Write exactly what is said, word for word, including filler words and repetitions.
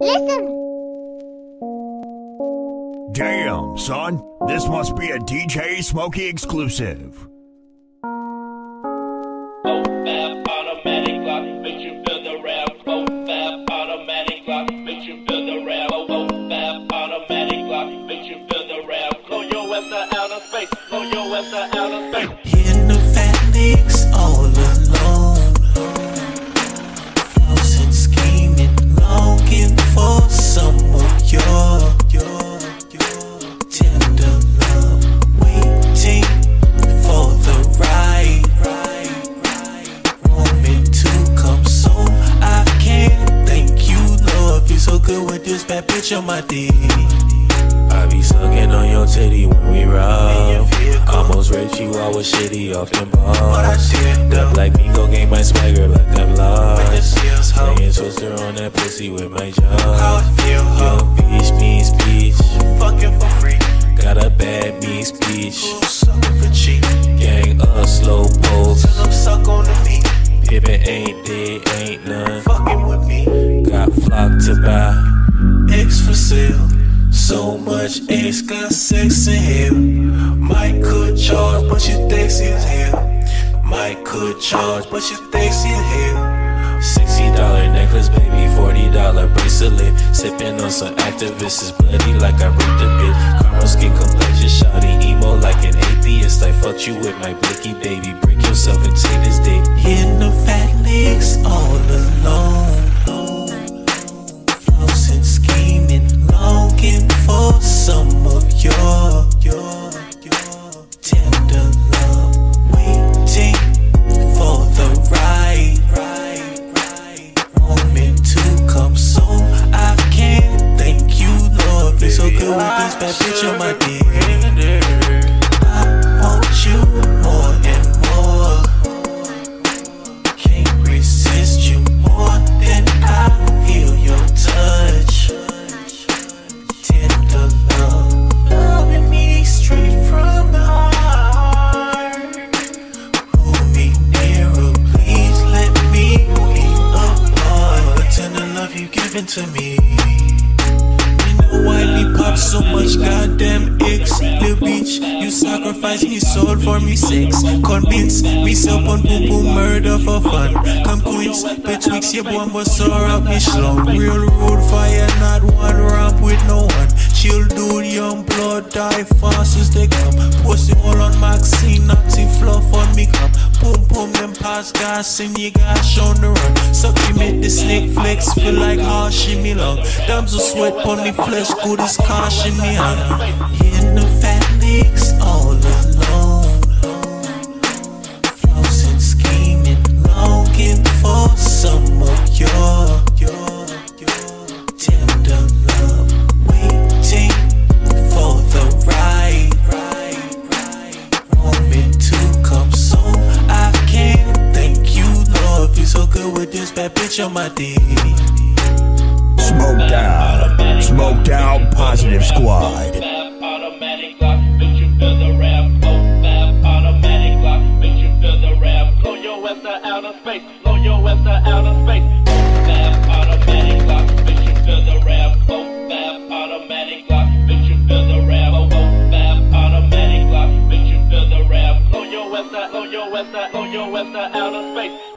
Listen. Damn, son. This must be a D J Smokey exclusive. Oh, fab automatic lock, makes you feel the rap. Oh, fab automatic lock, makes you feel the rap. Oh, oh, fab automatic lock, makes you feel the rap. Blow your ass to outer space, blow your ass to outer space. Hitting the fat licks all alone, flossing, scheming, longing for some of your, your, your tender love, waiting for the right, right, right moment to come. So I can't thank you, Lord. Feel so good with this bad bitch on my dick. I be sucking on your titty when we ride. Almost raped you, I was shitty off them bars. That black Miko gave my swagger like I'm lost. Playing twister on that pussy with my jaw. Young bitch means speech, fucking for free. Got a bad mean speech, sucking for cheap. Gang of slow pulse, tell them suck on the meat. Pippin' ain't dead, ain't none. Fucking with me, got flock to buy. X for sale. So much X got sex in hell. Might could charge, but you sexy as hell. Might could charge, but you sexy as hell. Sixty dollar necklace, baby, forty dollar bracelet. Sipping on some activists, is bloody like I raped a bitch. Caramel skin complexion, shawty emo like an atheist. I fucked you with my blicky, baby. Break yourself and take this dick. Hitting the fat legs all alone. Flossing, scheming, longing for some of your, your, your tender love, waiting for the right, right, right moment to come. So I can't thank you, Lord. Feel so good with this bad bitch on my dick. I want you more and more. Can't resist you more than I feel your touch. Tender love, loving me straight from the heart. Hold me nearer, please let me be a part. The tender love you giving to me. You know why me pop so much goddamn X. Lil bitch, you sacrifice me soul for me sex. Convince myself on boom boom murder for fun. Come queens, betwixt your bomb was sore up me slum. Real road fire, not one ramp with no one. Chill dude, young blood, die fast as they come. Posting all on Maxine, Nazi fluff on me come. Boom boom, them pass gas and you got shown the run. Suck you make the snake flex, feel like harsh shimmy long. Damn so sweat on the flesh, good as cash in me hand. Hitting the fat legs all alone. Flossing, scheming, longing for some of your, your, your tender love. Waiting for the right, right, right moment to come. So I can't thank you, Lord. Feel so good with this bad bitch on my dick. Smoked out. Smoked out Positive Squad. Fab automatic lock, makes you feel the rap. Oh, fab automatic lock, makes you feel the rap. Blow your ass to outer space, blow your ass to outer space. Fab automatic lock, makes you feel the rap. Oh, fab automatic lock, makes you feel the rap. Oh, oh, fab automatic lock, makes you feel the rap. Blow your ass to, blow your ass to, blow your ass to outer space.